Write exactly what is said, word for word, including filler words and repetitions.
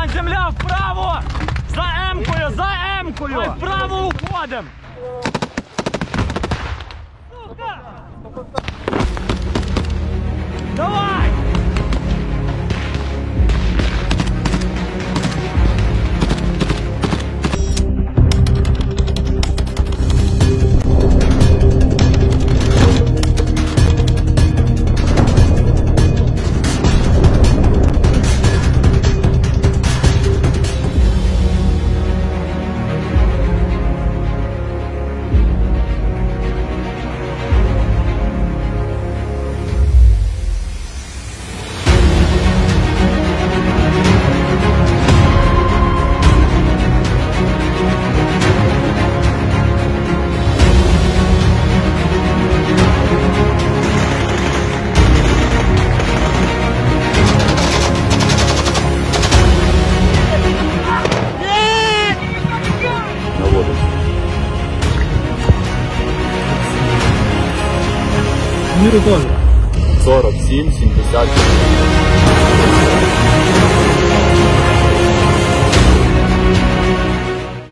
Іван, земля, вправо! За М-кою, за М-кою! Ой, вправо уходим! Сука! Давай! Миру тоже. сорок семь семьдесят.